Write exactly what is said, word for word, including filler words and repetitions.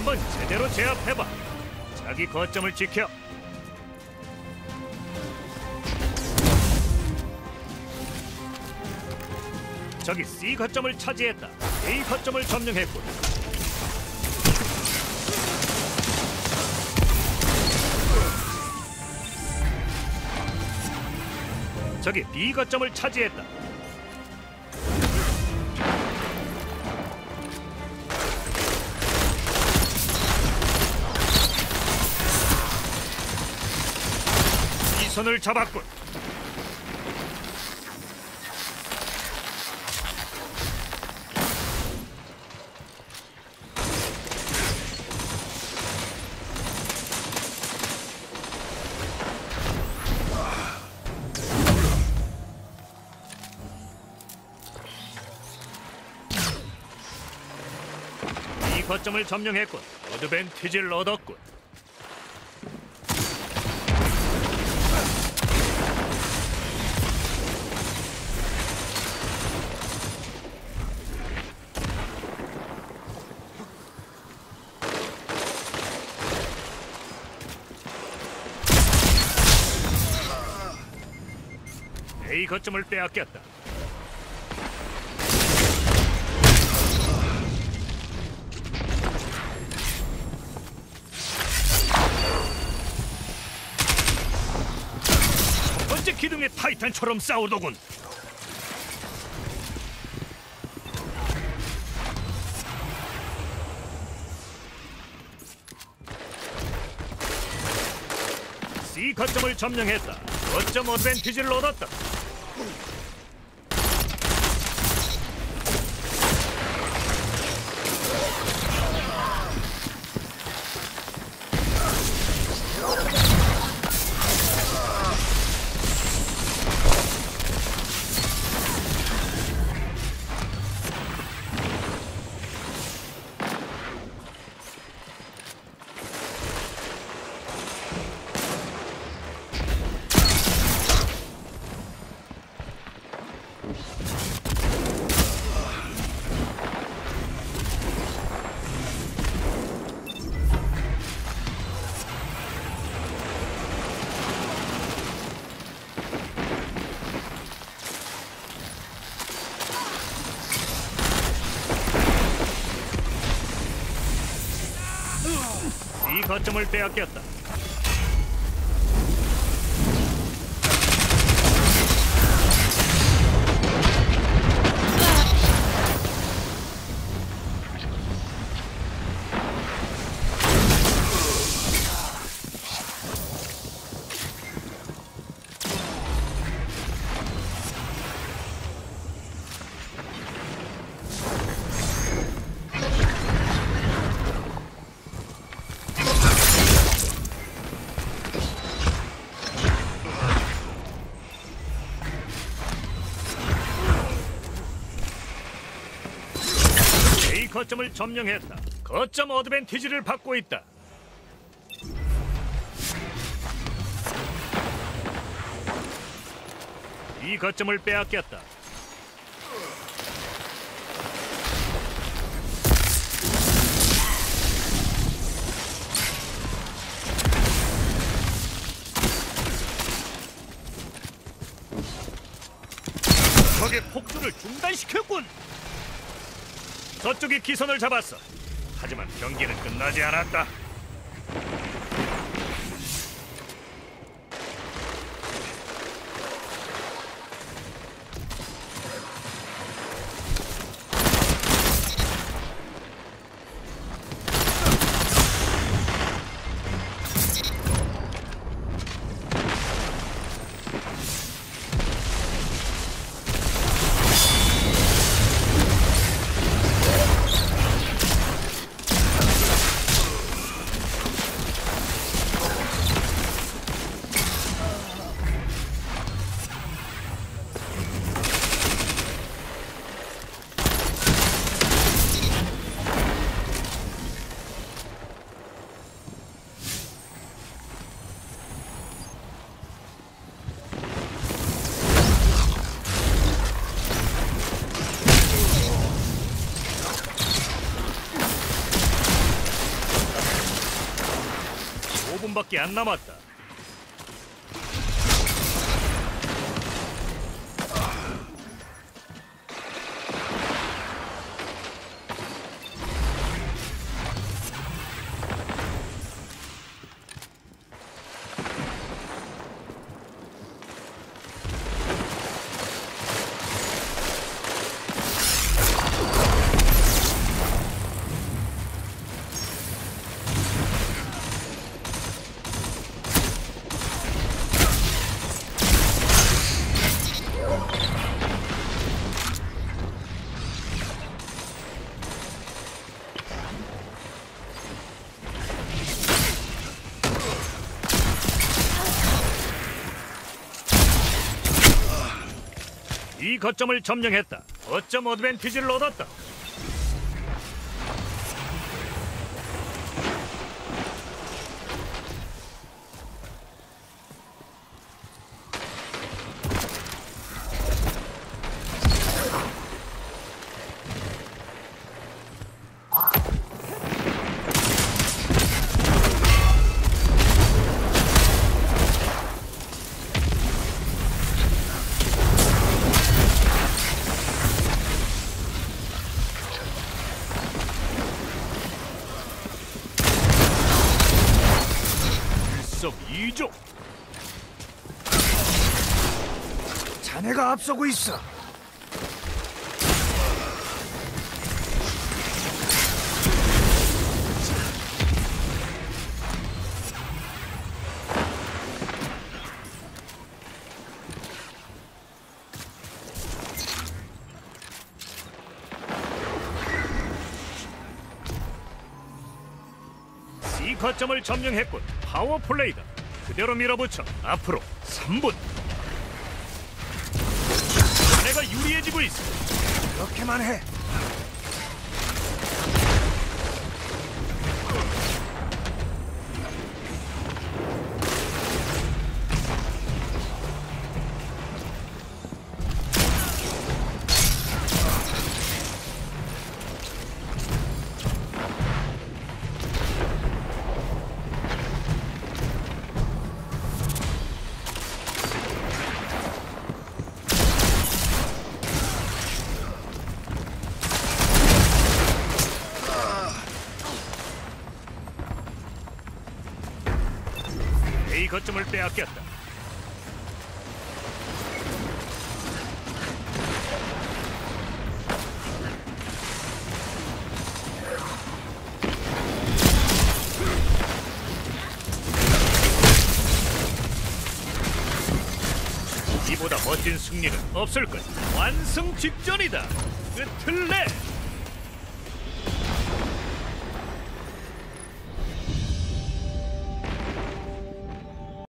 한번 제대로 제압해봐. 자기 거점을 지켜. 저기 C 거점을 차지했다. A 거점을 점령했군. 저기 B 거점을 차지했다. 이 선을 잡았군. 거점을 점령했군. 어드밴티지를 얻었군. A 거점을 빼앗겼다. 기둥의 타이탄처럼 싸우더군. C 거점을 점령했다. 거점 어드밴티지를 얻었다. 이 거점을 빼앗겼다. 거점을 점령했다. 거점 어드밴티지를 받고 있다. 이 거점을 빼앗겼다. 적의 폭주를 중단시켰군. 저쪽이 기선을 잡았어. 하지만 경기는 끝나지 않았다. 분밖에 안 남았다. 이 거점을 점령했다. 거점 어드밴티지를 얻었다. 일석이조. 자네가 앞서고 있어. 이 거점을 점령했군. 파워 플레이다. 그대로 밀어붙여. 앞으로 삼 분. 자네가 유리해지고 있어. 그렇게만 해. A 거점을 빼앗겼다. 이보다 멋진 승리는 없을 거야. 완승 직전이다. 끝을 내.